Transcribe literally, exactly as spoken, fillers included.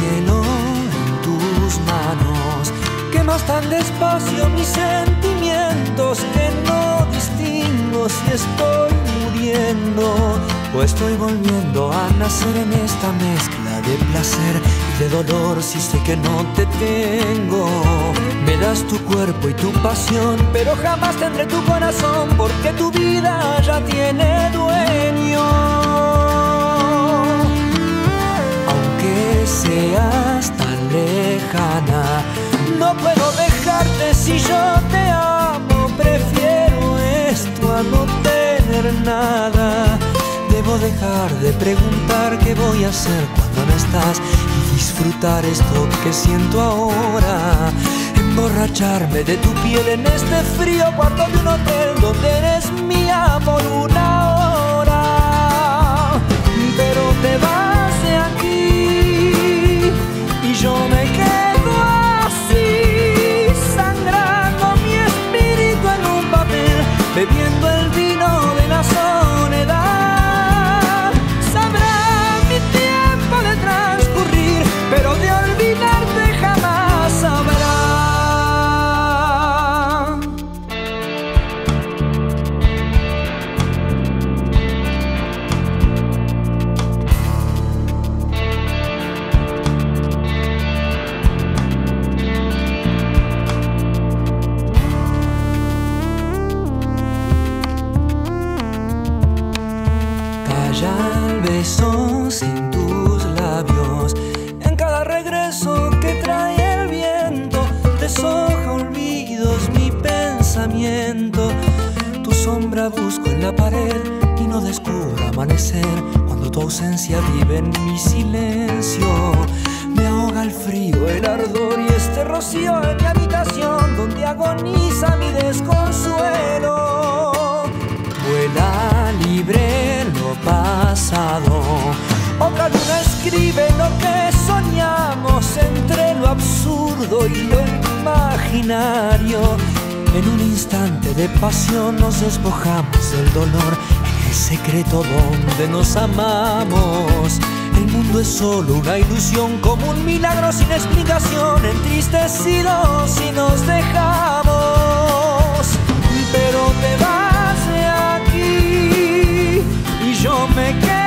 cielo en tus manos. Quemas tan despacio mis sentimientos que no distingo si estoy muriendo o estoy volviendo a nacer en esta mezcla de placer y de dolor. Si sé que no te tengo, me das tu cuerpo y tu pasión, pero jamás tendré tu corazón, porque tu vida ya tiene dueño. Aunque seas tan lejana, no puedo dejarte si yo te amo. Prefiero esto a no tener nada. Debo dejar de preguntar qué voy a hacer cuando no estás y disfrutar esto que siento ahora. Emborracharme de tu piel en este frío cuarto de un hotel donde eres mía por una hora. Pero te vas de aquí y yo me quedo así, sangrando mi espíritu en un papel, bebiendo el vino de la soledad. Sabrá mi tiempo de transcurrir, pero de olvidarte jamás sabrá. El beso sin tus labios, en cada regreso que trae el viento, deshoja olvidos mi pensamiento. Tu sombra busco en la pared y no descubro amanecer cuando tu ausencia vive en mi silencio. Me ahoga el frío, el ardor y este rocío en mi habitación donde agoniza mi desconsuelo. Vuela libre lo pasado, otra luna escribe lo que soñamos entre lo absurdo y lo imaginario. En un instante de pasión nos despojamos del dolor en el secreto donde nos amamos. El mundo es solo una ilusión, como un milagro sin explicación, entristecidos si nos dejamos. Pero te vas de aquí y yo me quedo